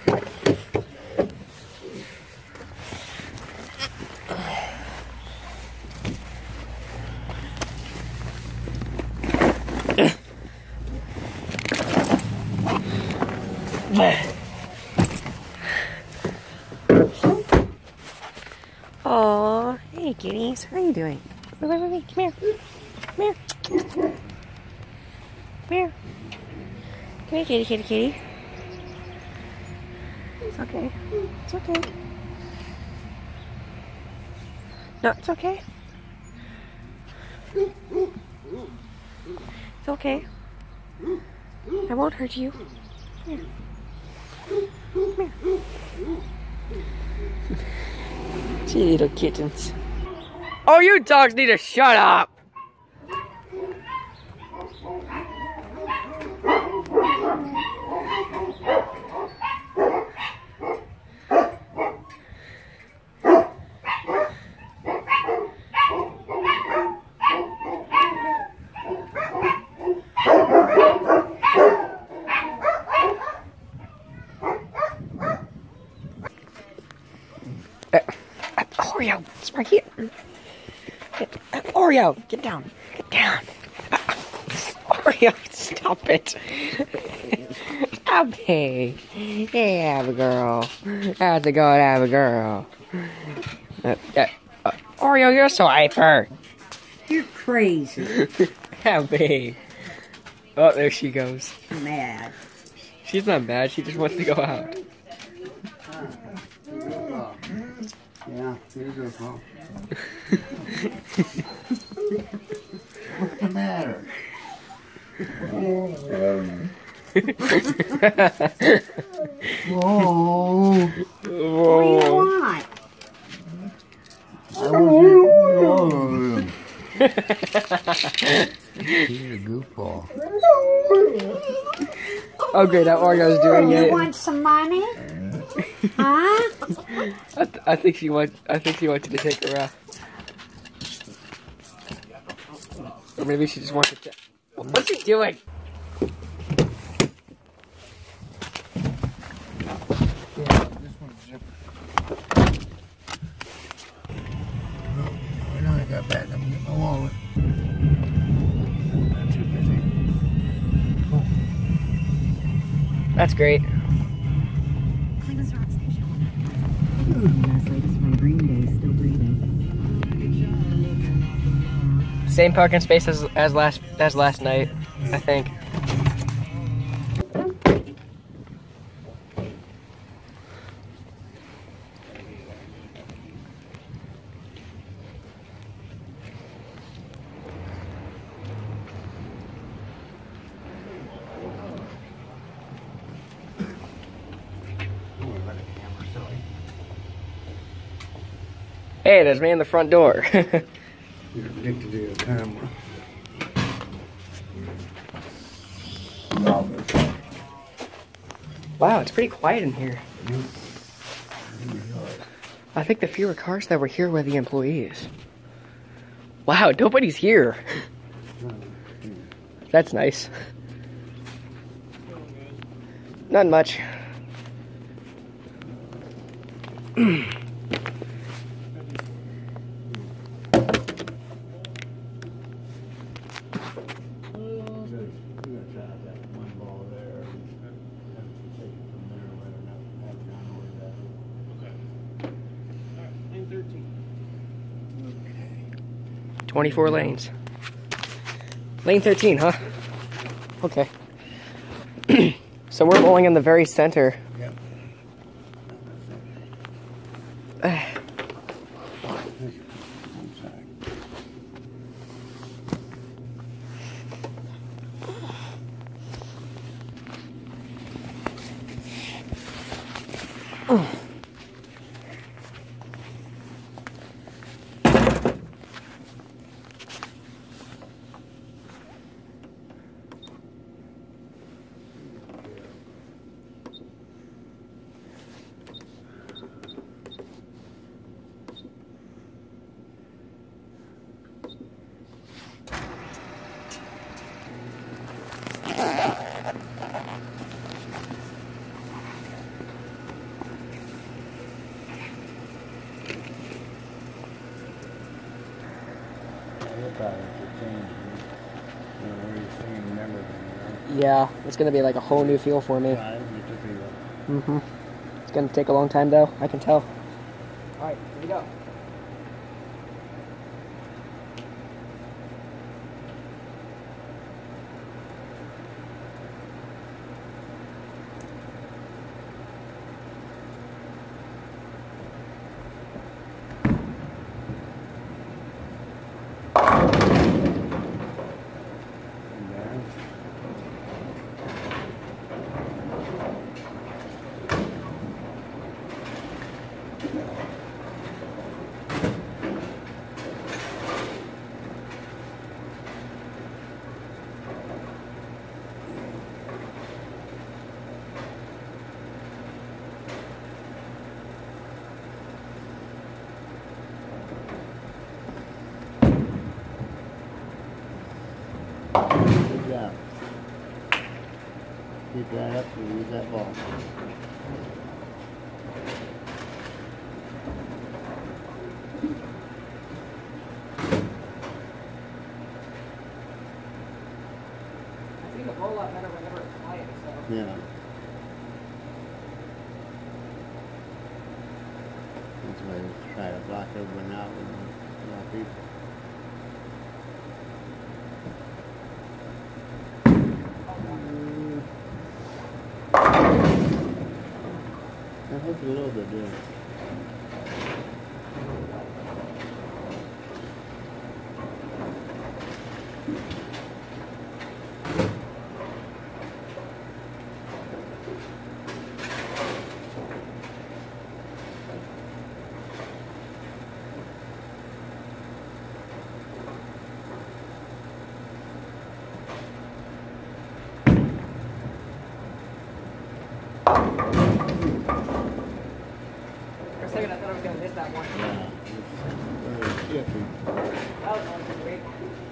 Aw, hey kitties, how are you doing? Come here. Come here. Come here. Come here, kitty, kitty, kitty. It's okay. It's okay. No, it's okay. It's okay. I won't hurt you. Come here. Come here. Gee, little kittens. Oh, you dogs need to shut up! Oreo, it's right here. Oreo, get down. Get down. Oreo, stop it. Abby. Hey, Abigail. How's it going, Abigail? Oreo, you're so hyper. You're crazy. Abby. Oh, there she goes. Mad. She's not mad, she just wants to go out. Yeah, here you go, Paul. What's the matter? Whoa. What do you want? I wasn't. He's a goofball. Oh, great, that Oreo's doing it. You want some money? Huh? I think she wants you to take her out. Or maybe she just wants to check. What's he doing? Yeah, this one's zipper. I know I got back. I'm getting my wallet. Not too busy. Oh. That's great. Same parking space as last night, I think. Hey, there's me in the front door. You're addicted to your camera. Wow, it's pretty quiet in here. I think the fewer cars that were here were the employees. Wow, nobody's here. That's nice. Not much. Okay. 24 lanes. Lane 13, huh? Okay. So we're rolling in the very center. Yep. probably to change it. You know, everything and everything, Yeah, it's gonna be like a whole new feel for me. you know? Right, it took me Mm-hmm. It's gonna take a long time though, I can tell. Alright, here we go. Good job. Keep that up and use that ball. I think a whole lot better whenever it's quiet, so. Yeah. That's why I try to block everyone out with a lot of people. That hooks a little bit, yeah. For a second I thought I was gonna miss that one. Yeah, it's very iffy. That was only great.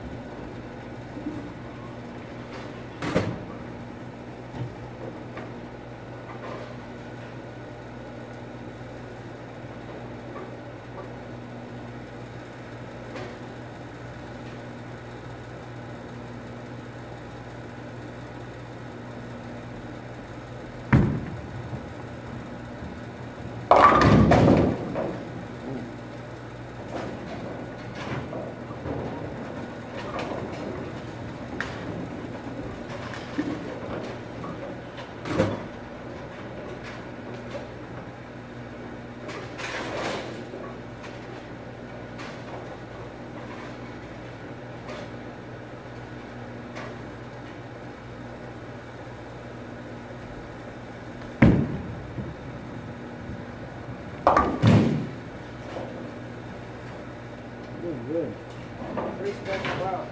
Good. Pretty special out.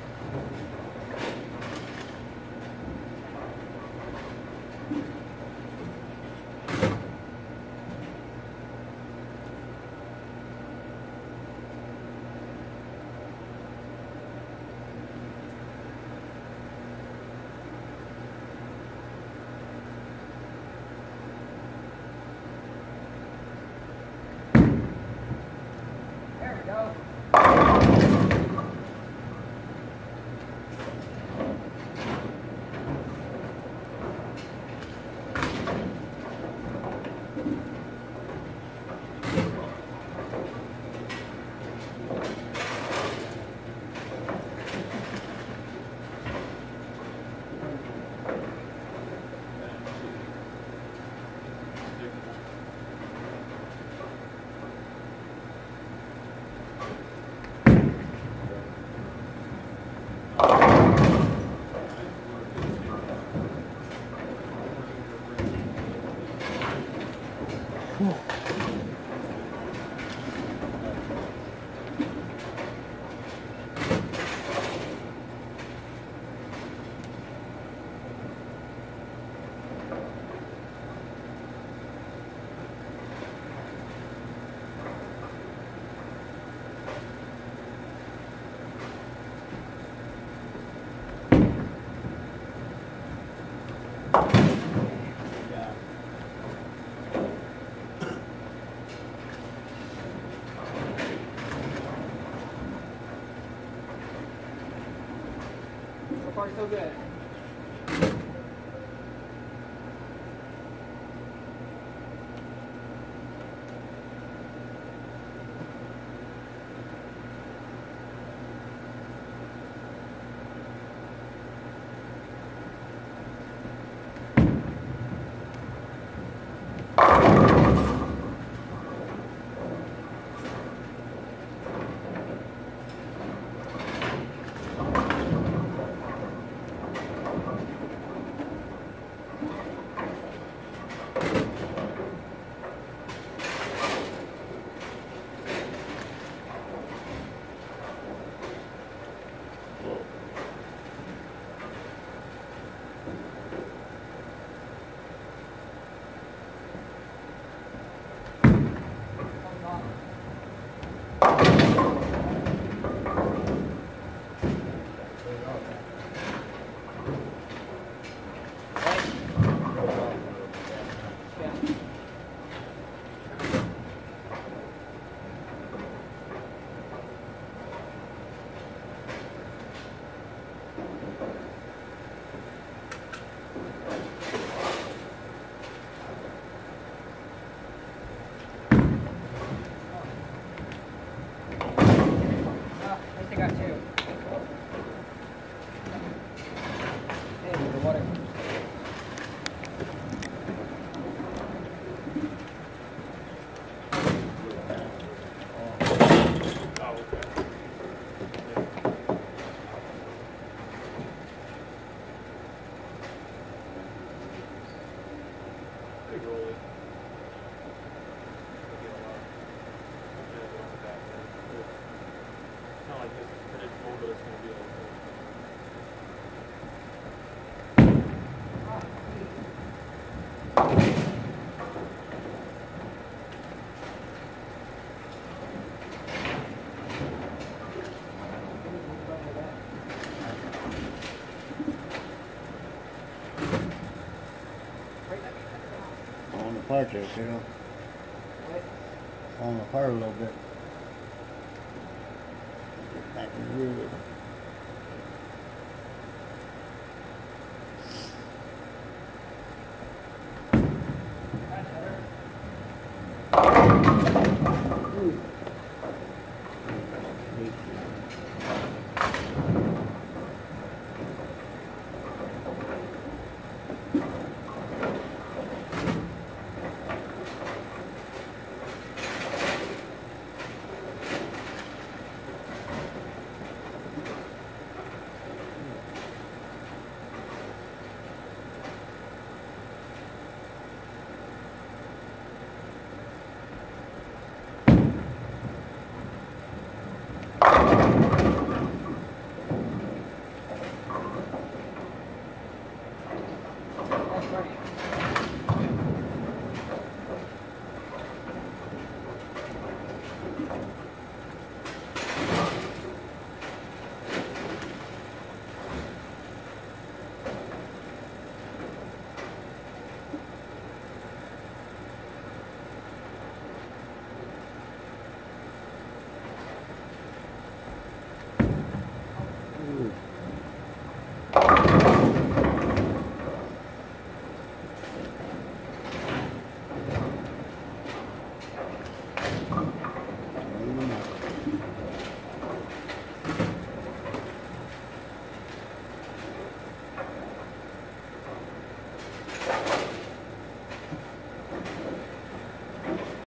There we go. far, so good. On the part there, you know. On the part a little bit. Get back in the rear.